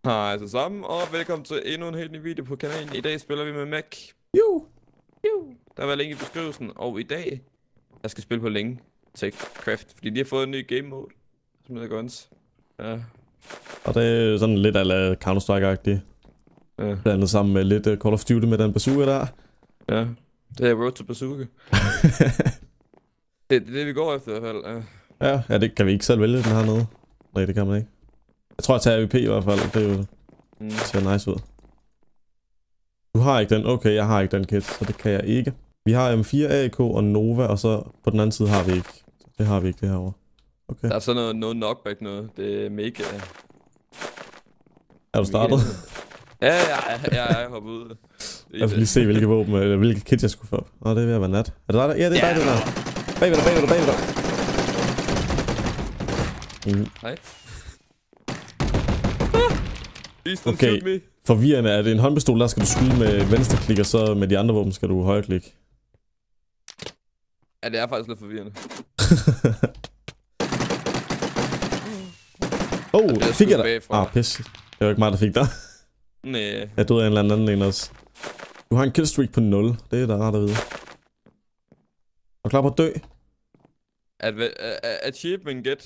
Hej så sammen, og velkommen til endnu en helt ny video på kanalen. I dag spiller vi med Mac. Jo. Der var link i beskrivelsen, og i dag, jeg skal spille på længe Techcraft, fordi de har fået en ny game mode, som hedder Guns. Ja. Og det er sådan lidt ala Counter-Strike-agtigt. Ja. Blandet sammen med lidt Call of Duty med den bazooka der. Ja, det er Road to Bazooka. det er det, vi går efter i hvert fald. Ja. Ja, det kan vi ikke selv vælge den hernede. Nej, det kan man ikke. Jeg tror, jeg tager AVP i hvert fald. Det er jo ser nice ud. Du har ikke den. Okay, jeg har ikke den kit, så det kan jeg ikke. Vi har M4 AK og Nova, og så på den anden side har vi ikke. Det har vi ikke det herovre. Okay. Der er sådan noget knockback noget. Det er mega. Er du startet? Ja, jeg hoppet ud. Jeg skal lige se, hvilke våben, eller hvilke kit jeg skulle få. Nå, det er ved at være nat. Er det dig der? Ja, det er dig, det der. Bagved dig. Hej. Okay, forvirrende. Er det en håndpistol, der skal du skyde med venstre klik, og så med de andre våben skal du højre klik? Ja, det er faktisk lidt forvirrende. Fik jeg dig? Pis. Det var ikke mig, der fik dig. Næh. Jeg døde af en eller anden en også. Du har en killstreak på 0. Det er da rart at vide. Er du klar på at dø? Achievement get.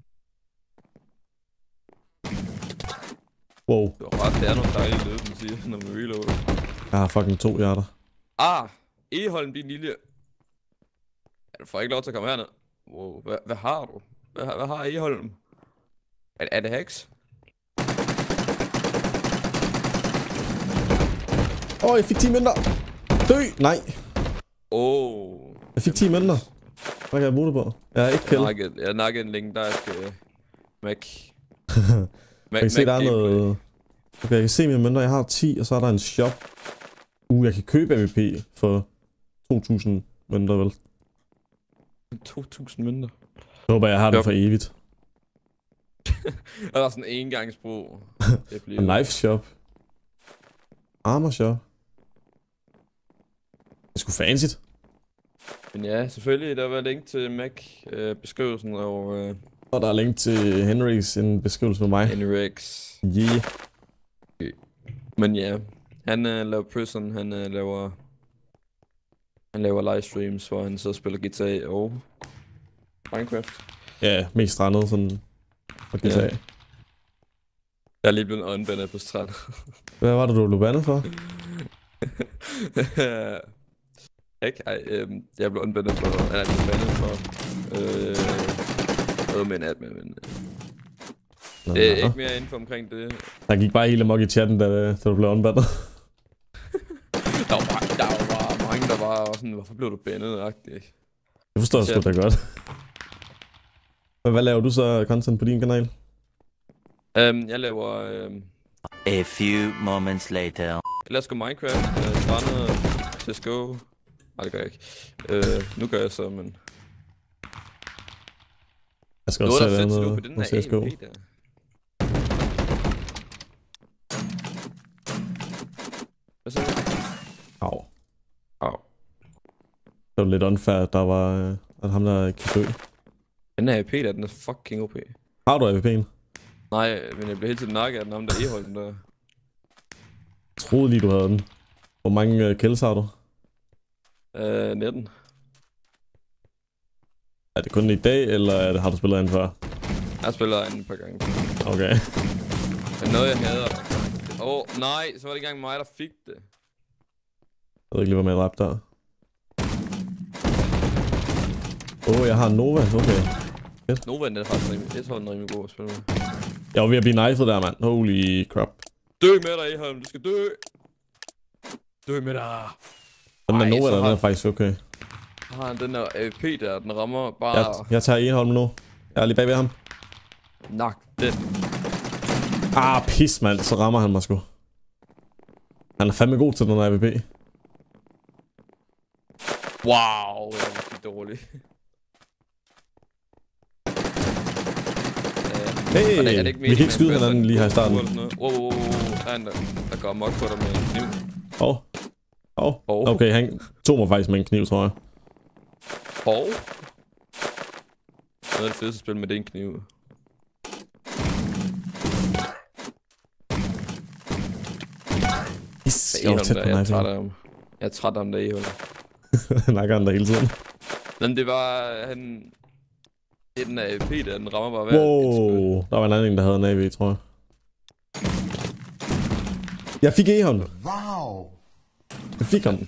Wow. Du har ret, det er nogle dejlige lyde, man siger, når man reloader. Jeg har fucking 2 hjerter. Eholm, din lille... Ja, du får ikke lov til at komme herned. Wow, hvad har du? Hvad har Eholm? Er det hacks? Jeg fik 10 mindre. Dø! Nej. Jeg fik 10 mindre. Hvad kan jeg bruge det på? Jeg er ikke kill. Jeg nakkede en legendarisk Mac. Jeg kan se, der er noget... Okay, jeg kan se mine mønter. Jeg har 10, og så er der en shop. Jeg kan købe AVP for 2.000 mønter, vel? 2.000 mønter? Jeg håber, jeg har den for evigt. Der er sådan en engangsbrug. Knife shop. Armor shop. Det er sgu fancyt. Men ja, selvfølgelig. Der var link til Mac beskrivelsen og der er link til Henrix en beskrivelse med mig. Henrix. Yeah. Okay. Men ja, han laver Prison, han laver livestreams, hvor han så spiller GTA og Minecraft. Ja, mest strandet sådan på GTA. Ja. Jeg er lige blevet unbandet på strand. Hvad var det, du blev bandet for? Jeg blev unbandet for, noget med en admin, men det er ikke mere info omkring det. Der gik bare hele mok i chatten, da du blev unbandet. der var mange, der var sådan, hvorfor blev du bandet-agtigt? Det forstår jeg sgu da godt. Men hvad laver du så content på din kanal? Jeg laver... A few moments later. Jeg laver sgu Minecraft, strandet, CSGO. Nej, det gør jeg ikke. Nu gør jeg så, men... Jeg skal også sætte noget på CSGO. Hvad så? Au. Det var lidt unfair, der var at ham der kan dø. Den her AP der, den er fucking OP. Har du AVP'en? Nej, men jeg blev helt tiden nakket af den, ham der Eholm den der. Jeg troede lige du havde den. Hvor mange kills har du? 19. Er det kun i dag, eller har du spillet anden før? Jeg har spillet anden et par gange. Okay. Men noget jeg hader. Nej, så var det ikke engang mig, der fik det. Jeg ved ikke lige, hvad med at rappe der. Jeg har Nova, okay. Nova, den er faktisk rimelig god at spille med. Jeg var ved at blive knifed der, mand. Holy crap. Dø med dig, Eholm. Du skal dø. Dø med dig. Den der Nova, den er faktisk okay. Den der AVP der, den rammer bare... Jeg tager Eholm nu. Jeg er lige bagved ham. Nak den. Pis, mand. Så rammer han mig sgu. Han er fandme god til den der AVP. Wow, jeg er virkelig dårlig. Hey, vi kan ikke skyde hinanden lige her i starten. Wow, der går amok på dig med en kniv. Okay, han tog mig faktisk med en kniv, tror jeg. Noget af det fedeste spil med den kniv. Jeg var tæt på jeg er knife. træt af ham. Jeg er træt af ham der i hullet. Han nakker han der hele tiden. Men det var han... Det er den AVP der, den rammer bare hver. Wow, der var en anden, der havde en AV, tror jeg. Jeg fik E-hånd. Wow. Jeg fik ham.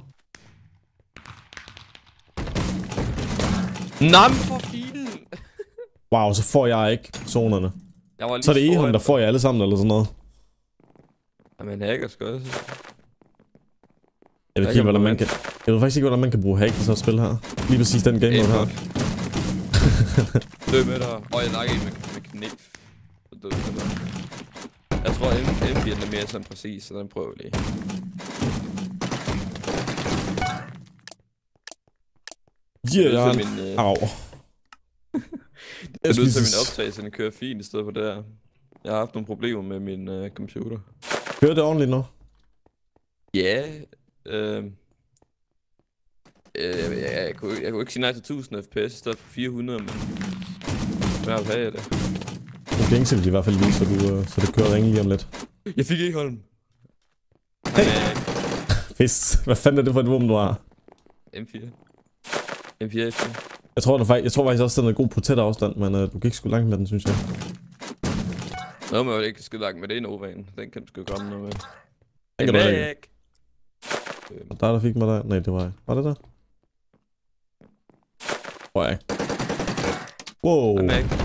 Nej, for filen! Wow, så får jeg ikke zonerne. Jeg var lige Så er det foran E-hånd, der dig. får jeg alle sammen, eller sådan noget. Jamen, hacker skal også. Jeg ved ikke, hvordan man kan... Jeg ved faktisk ikke, hvordan man kan bruge hack i sådan et spil her. Lige præcis den game mode her. Død med dig. Og jeg nakker en med knæk. Så død med dig. Jeg tror, M4 er mere sådan præcis, så den prøver vi lige. Yeah, Det er jeg min, Au. det lyder til min optagelse, den kører fint i stedet for det her. Jeg har haft nogle problemer med min computer. Kører det ordentligt nu? Ja, jeg kunne ikke sige nej til 1000 fps i stedet for 400, men jeg vil have det. Du gængser det i hvert fald lige, så det kører ringe lige om lidt. Jeg fik ikke Holm. Hey! Fisk. Hvad fanden er det for et våben, du har? M4. M4 F4. Jeg tror faktisk også, den er god på tæt afstand, men du gik sgu langt med den, synes jeg. Nå, men jeg vil ikke skide langt med det Novaen. Den kan du sgu komme noget med. Den kan du ikke. Og der fik mig der. Nej, det var jeg. Var det der? Tror jeg ikke. Wow.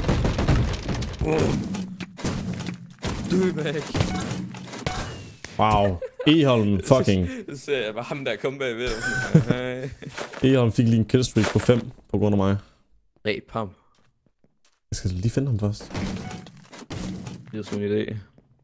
Du er væk. Wow. Eholm fucking. Så ser jeg bare ham der komme bagved. Eholm fik lige en killstreak på 5 på grund af mig. Ræb ham. Jeg skal lige finde ham først. Det er sådan en idé.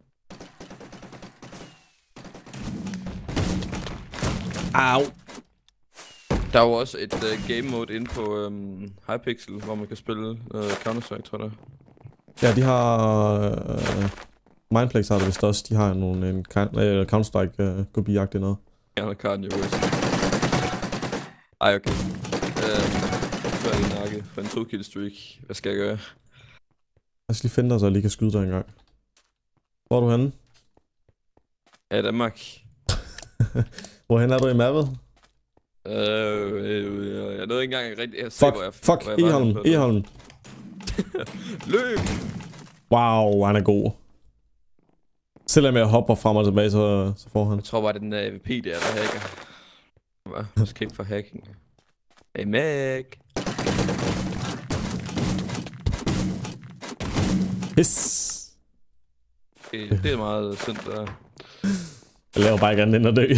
Au. Der er jo også et game mode inde på Hypixel, hvor man kan spille Counter-Strike, tror jeg. Ja, de har... Mindplex har det vist også. De har en Counter-Strike kopiagtigt noget. Jeg har Kanye West. Ej, okay. Så er jeg nakket for en 2-kill streak. Hvad skal jeg gøre? Jeg skal lige finde dig, så jeg lige kan skyde dig en gang. Hvor er du henne? Ja, Danmark. Hvorhen er du i mappet? Jeg nåede ikke engang rigtig at se, hvor jeg Eholm, Eholm. Løb! Wow, han er god. Selvom jeg hopper frem og tilbage, så får han. Jeg tror bare, det er den der AVP der hacker. Hvad? Skal ikke for hacking. Hey, Mac! Piss! Det er meget synd, der. Jeg laver bare ikke andet end at dø.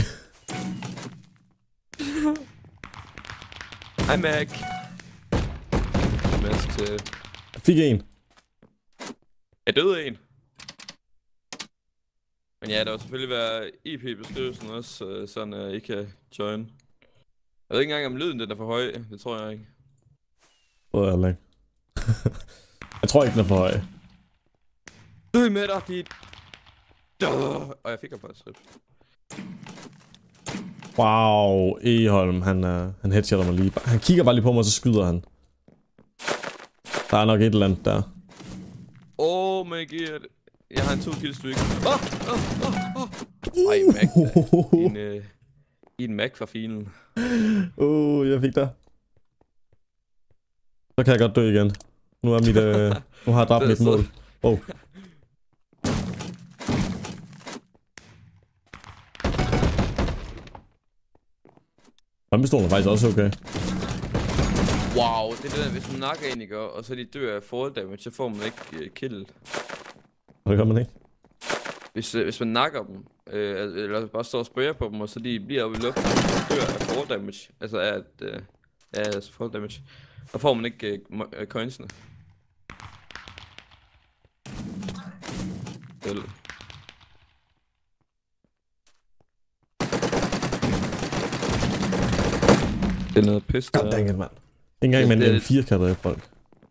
Hej, Mac! Mask til... Jeg fik en. Jeg døde en. Men ja, der vil selvfølgelig være IP-beskrivelsen også, sådan at I kan join. Jeg ved ikke engang om lyden den er for høj, det tror jeg ikke. Jeg tror ikke den er for høj. Død med dig, dit! Og jeg fik ham faktisk rip. Wow, Eholm, han headshotter mig lige. Han kigger bare lige på mig, og så skyder han. Der er nok et eller andet der. Oh my god. Jeg har en 2-kill streak. Ej, Mac. En Mac fra filen. Jeg fik dig. Så kan jeg godt dø igen. Nu er mit, nu har jeg dræbt mit mål. Oh. Brandpistolen er faktisk også okay. Wow, det er det der, hvis man nakker en, ikke? Og så de dør af fall damage, så får man ikke kill. Det gør man ikke. Hvis man nakker dem, eller bare står og sprayer på dem, og så de bliver oppe i luften, og dør af fall damage, altså af altså fall damage, så får man ikke coinsene. Det er noget pis, der... Goddammit, mand. Ikke engang med en M4 kan dræbe folk.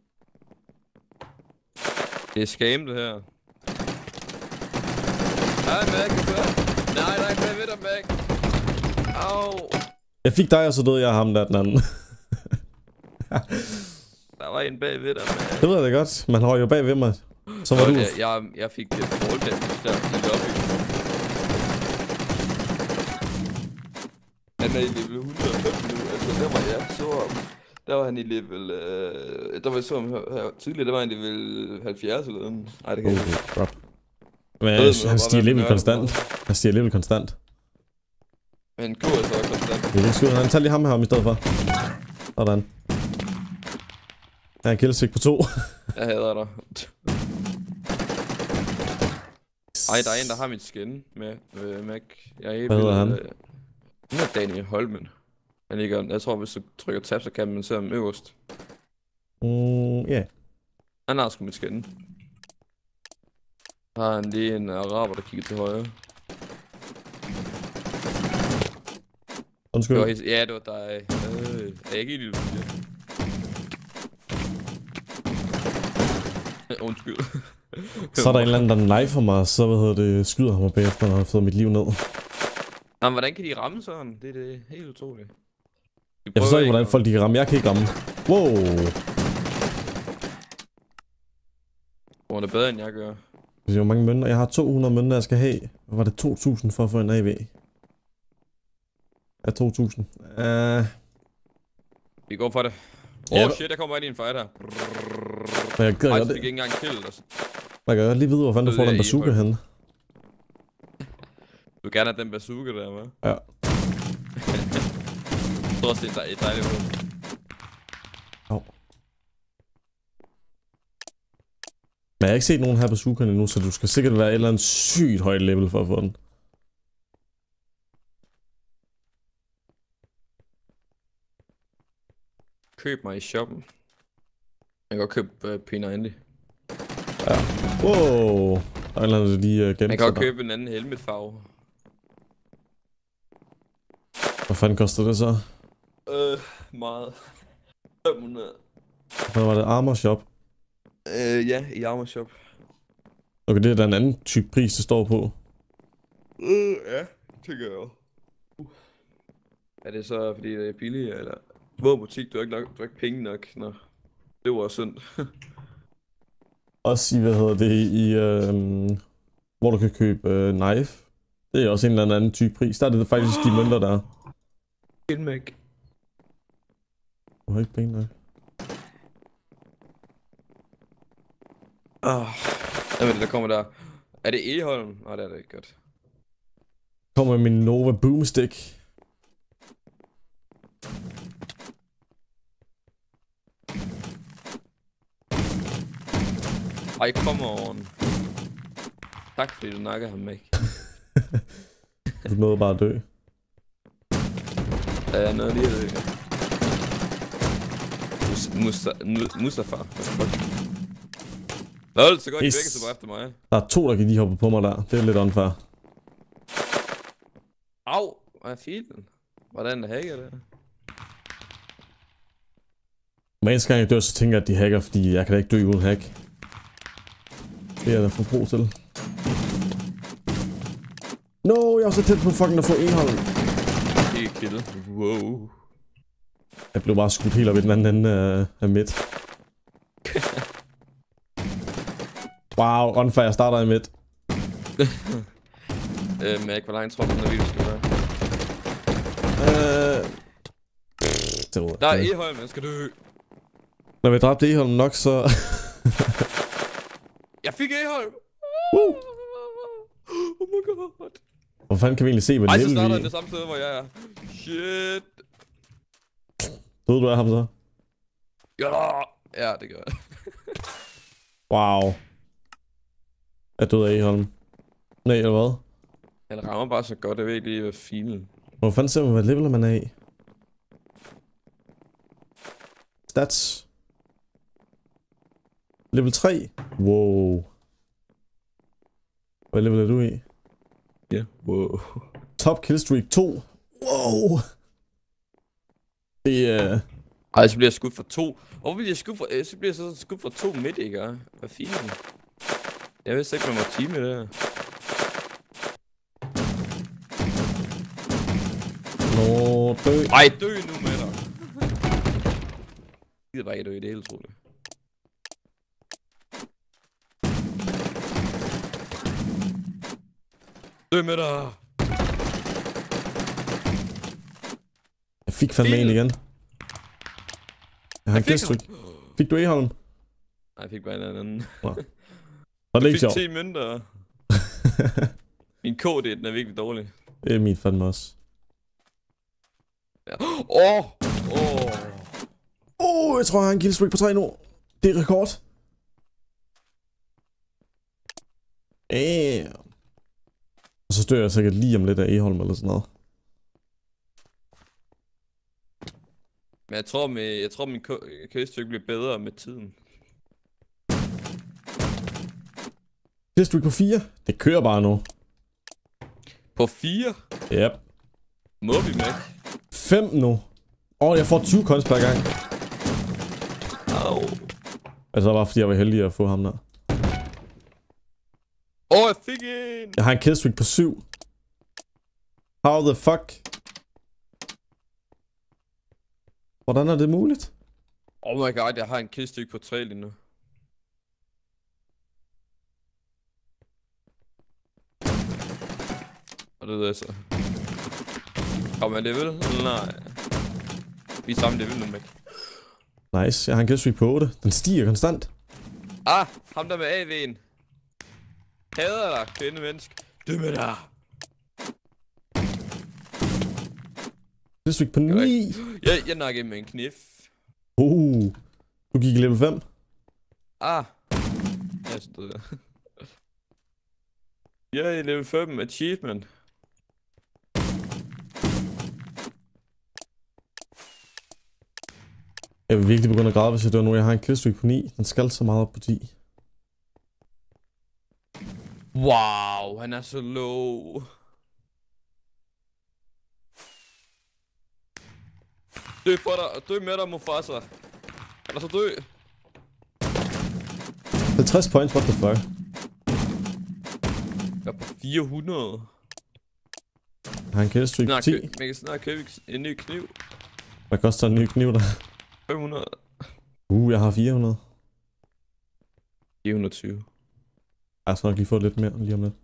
Det er scam, det her. Hej, Mac, nej, hvad ved du, Mac? Au! Jeg fik dig, og så døde jeg ham der den anden. Der var en bagved dig, Mac. Det ved jeg da godt. Man har jo bagved mig. Så var du... Jeg fik fall damage der. er i level 105 nu. Altså, der var jeg så om. Der var han i level... der var jeg så ham her tidligere, der var han i level 70 eller noget. Nej, det kan jeg ikke. Drop. Men han stiger level konstant. Han stiger level konstant. Men han køber så konstant. Det er ikke skyde. Han tager lige ham her om i stedet for. Sådan. Der er en killstik på 2. Jeg hader dig. Ej, der er en, der har mit skin med Mac. Jeg er helt Hvad hedder han? Han er Daniel Holmen. Han ligger, jeg tror, hvis du trykker tab, så kan man se ham øverst. Ja. Han har sgu mit skin. Så har han lige en araber, der kigger til højre. Undskyld. Det var helt, ja, det var dig. Jeg ikke helt undskyld. Så er der en eller anden, der knifer mig, så skyder han mig bagefter, når han har fået mit liv ned. Jamen, hvordan kan de ramme sådan? Det er helt utroligt. Jeg forstår ikke, hvordan folk de kan ramme. Jeg kan ikke ramme. Wow. Hvor er det bedre, end jeg gør? Hvor mange mønter? Jeg har 200 mønter, jeg skal have. Var det 2.000 for at få en AV? Ja, 2.000. Vi går for det. Ja. Shit, jeg kommer ind i en fight her. Men jeg gad Ej, godt så det. fik ikke engang kill. Altså. Jeg kan godt lige vide, hvor fanden du får den bazooka henne. Du vil gerne have den bazooka der, hva'? Ja. Jeg tror også, det er et dejligt våben. Au. Men jeg har ikke set nogen her bazookaen endnu, så du skal sikkert være et eller andet sygt højt level for at få den. Køb mig i shoppen. Jeg kan godt købe P90. Ja. Wow. Der er et eller andet, der lige gemt sig. Jeg kan godt købe en anden helmetfarve. Hvad fanden koster det så? Meget. 500. Hvad var det? Armor shop? Ja, i Armor Shop. Okay, det er der en anden type pris, det står på. Ja, tænker jeg jo. Er det så, fordi det er billigt, eller? Hvor butik, du har ikke penge nok, nå. Det var synd. Også i, hvor du kan købe knife. Det er også en eller anden type pris. Der er det faktisk de mønter der. Skinmag. Du har ikke penge nok. Hvad er det, der kommer der? Er det Eholm? Nej, det er det ikke godt. Kommer min Nova Boomstick. Ej, come on. Tak fordi du nakker ham væk. Du nåede bare at dø. Ja, jeg nåede lige at dø. Mustafa. Lol, så går de begge så bare efter mig. Der er 2, der kan lige hoppe på mig der. Det er lidt unfair. Au, hvad er filen? Hvordan er hacker det? Men eneste gang jeg dør, så tænker jeg, at de hacker, fordi jeg kan da ikke dø uden hack. Det er der for brug til. No, jeg er så tæt på fucking at få enhold. Ikke kill. Wow. Jeg blev bare skudt helt op i den anden ende af midt. Wow, unfair, jeg starter i midt. Mac, hvor langt tror du, den her video skal være? Der er Eholm, man skal dø. Når vi dræbte Eholm nok, så... Jeg fik Eholm! Oh my god. Hvor fanden kan vi egentlig se, hvad level vi... Ej, så starter det samme sted, hvor jeg er. Shit. Ved du af ham så? Ja, det gør jeg. Wow. Jeg døde af Eholm. Nej, eller hvad? Han rammer bare så godt, jeg ved ikke lige, hvad filen. Hvor fanden ser man, hvad level man er i? Stats. Level 3. Wow. Hvad level er du i? Ja, wow. Top killstreak 2. Wow. Det er... Ej, så bliver jeg skudt for 2. Hvorfor bliver jeg skudt for... Så bliver jeg så skudt for 2 midt, ikke? Hvad filen? Jeg vidste ikke, man må teame det der. Nå, dø. Ej, dø nu med dig. Jeg gider bare ikke dø i det hele, tror jeg. Dø med dig. fik fandme en igen. Jeg har en killstreak. Fik du Eholm? Nej, jeg fik bare en anden. Var det ikke sjovt? Jeg fik 10 mønter. Min KD, den er virkelig dårlig. Det er min fandme også. Ja. Jeg tror jeg har en killstreak på 3 nu. Det er rekord. Og så dør jeg sikkert lige om lidt af Eholm eller sådan noget. Men jeg tror min killstreak bliver bedre med tiden. Killstreak på 4. Det kører bare nu. På 4? Yep. Må vi med? 5 nu. Jeg får 20 coins per gang. Au. Altså bare fordi jeg var heldig at få ham der. Jeg fik en! Jeg har en killstreak på 7. How the fuck? Hvordan er det muligt? Oh my god, jeg har en killstreak på 3 lige nu. Og det er så. Kom jeg level? Nej. Vi er samme level nu, Mac. Nice, jeg har en killstreak på 8. Den stiger konstant. Ham der med AV'en. Hader dig, kvinde menneske. Du med dig. Killstreak på 9. Jeg nakkede med en knif. Du gik i level 5. Jeg stod der. Jeg er i level 5 achievement. Jeg vil virkelig begynde at græde, hvis jeg dør nu. Jeg har en killstreak på 9. Den skal så meget op på 10. Wow, han er så low. Dø for dig, dø med dig, Mufasa. Eller så dø. 50 points, what the fuck? Jeg er på 400. Jeg har en killstreak på 10. Man kan snart købe en ny kniv. Hvad koster en ny kniv der? 500. Jeg har 400. 420. Jeg skal nok lige få lidt mere lige om lidt.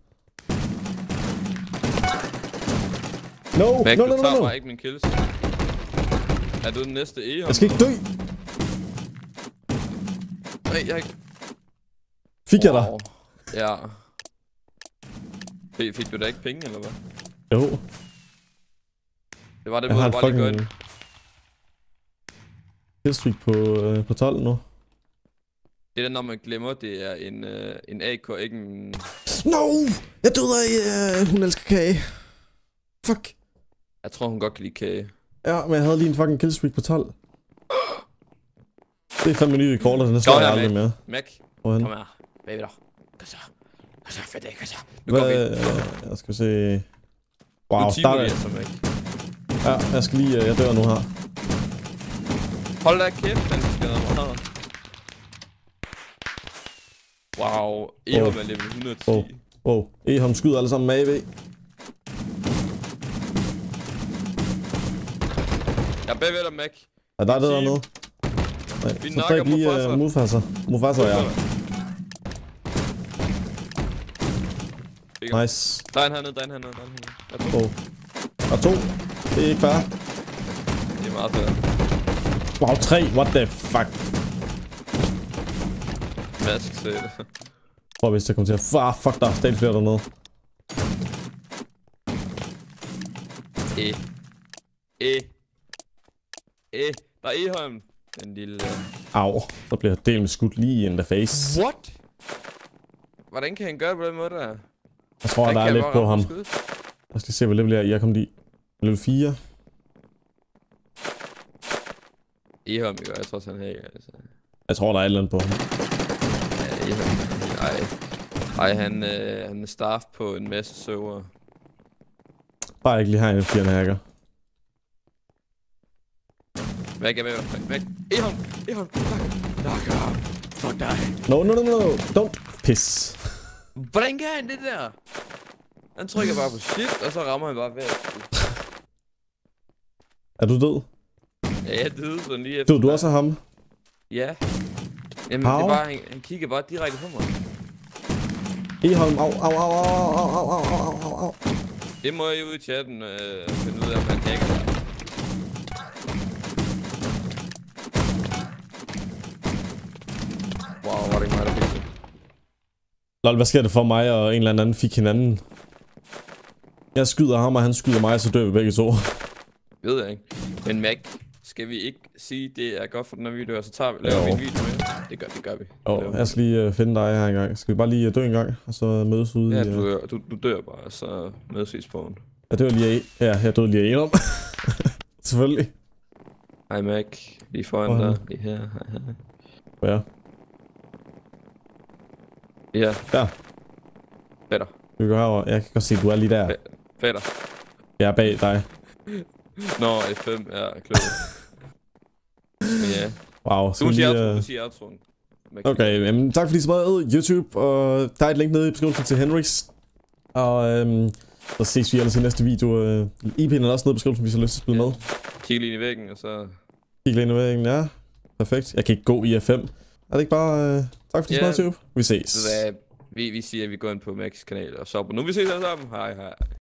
No, Mac, no. du tager mig ikke min kills. Er du den næste Eholm? Jeg skal ikke dø. Nej, jeg ikke. Fik jeg dig? Ja. Fik du da ikke penge, eller hvad? Jo. Det var det jeg måde, har bare lige fucking godt. killstreak på 12 nu. Det er når man glemmer, det er en AK, ikke en... No! Jeg døde af, hun elsker kage. Fuck. Jeg tror, hun godt kan lide kage. Ja, men jeg havde lige en fucking killstreak på 12. Det er fandme nye rekorder, den skal jeg aldrig med. Mac, kom her. Baby der. Kom så, fedt, kom så. Nu går vi ind. Jeg skal se... Wow, starter jeg. Mac. Ja, jeg skal lige... Jeg dør nu her. Hold da kæft, den skader mig her. Wow, Eholm er level 110. Eholm skyder alle sammen med AV. Jeg er bagved dig, Mac. Er der dernede? Nej, vi så dræb lige Mufasa. Mufasa, ja. Nice. Der er en hernede. Og 2. Det er ikke fair. Det er meget fair. Wow, 3. What the fuck? Mask til det. Prøv hvis jeg kommer til at... Fuck, der er stadig flere dernede. Der er Eholm. Den lille... Au, så bliver jeg delt med skudt lige in the face. What? Hvordan kan han gøre på den måde der? Jeg tror, der er lidt på ham. Jeg skal se, hvad level jeg er kommet i. Level 4. Eholm, jeg tror sådan her, altså. Jeg tror, der er et eller andet på ham. Ja, Eholm. Ej, han er staff på en masse server. Bare ikke lige har en F4 hacker. Mac er med. Mac. Eholm. Fuck dig. No. Don't piss. Hvordan kan han det der? Han trykker bare på shift, og så rammer han bare væk. Er du død? Ja, jeg døde sådan lige efter. Du også af ham? Ja. Jamen, det er bare, han kigger bare direkte på mig. Eholm, au. Det må jeg ud i chatten finde ud af, om han hacker der. Lol, hvad sker der for mig og en eller anden fik hinanden? Jeg skyder ham, og han skyder mig, så dør vi begge to. Ved jeg ikke. Men Mac, skal vi ikke sige, det er godt for den her video, og så laver vi en video med? Det gør vi. Jeg skal lige finde dig her engang. Skal vi bare lige dø en gang, og så mødes ude ja, i... du dør bare, så mødes vi i spawn. Ja, det var lige... Ja, jeg døde lige en om. Selvfølgelig. Hej Mac, lige foran dig. Lige her, hej. Ja. Ja. Ja. Fætter. Du går herover. Jeg kan godt se, du er lige der. Fætter. Jeg er bag dig. Nå, F5 er klog. Ja. Wow. Du siger outroen. Okay, jamen, tak fordi I så meget YouTube, og der er et link nede i beskrivelsen til Henriks. Og så ses vi ellers i næste video. IP'en er også nede i beskrivelsen, hvis I har lyst til at spille med. Kig lige i væggen, og så... Kig lige i væggen, ja. Perfekt. Jeg kan ikke gå i F5. Er det ikke bare... tak fordi I så meget YouTube. Vi ses. Vi siger, at vi går ind på Max kanal og så nu vi ses alle sammen. Hej hej.